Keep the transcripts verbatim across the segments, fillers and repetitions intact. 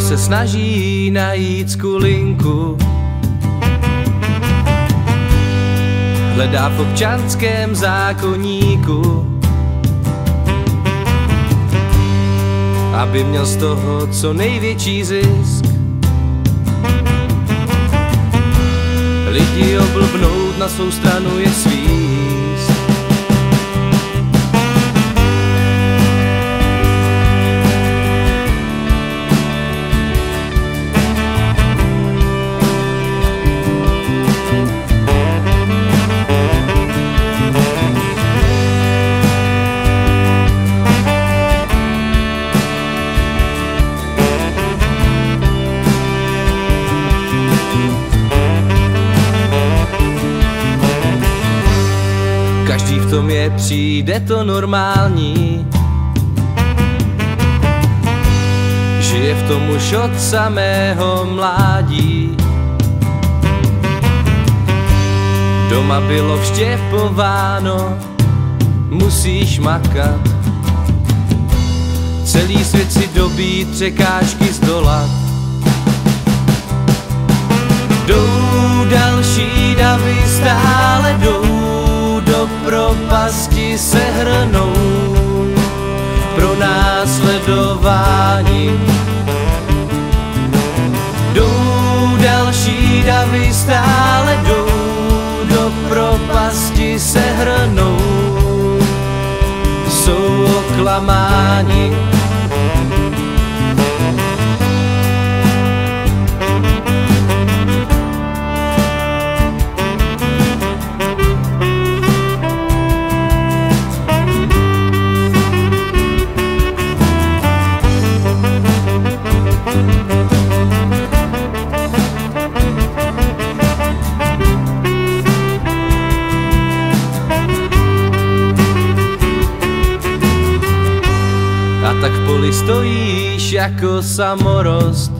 se snaží najít skulinku, hledá v občanském zákoníku, aby měl z toho co největší zisk. Lidi oblbnout na svou stranu je svíst. Každý v tom je, přijde to normální, žije v tom už od samého mládí. Doma bylo vštěpováno, musíš makat, celý svět si dobít, překážky zdolat. Jdou další davy, stále jdou, do propasti se hrnou pro následování. Jdou další davy, stále jdou, do propasti se hrnou, jsou oklamáni. A tak v poli stojíš jako samorost,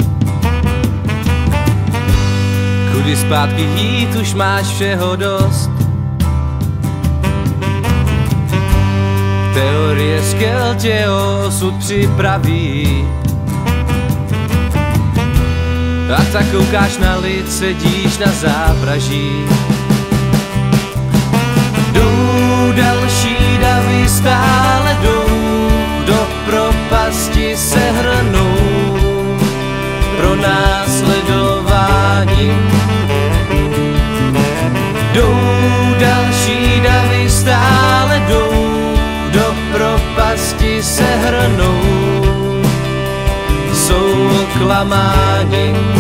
kudy zpátky jít, už máš všeho dost. Teorie skel tě o osud připraví, a tak koukáš na lid, sedíš na zápraží. Jdou další davy, stále jdou, do propasti se hrnou pro následování. Jdou další davy, stále jdou, do propasti se hrnou, jsou oklamáni.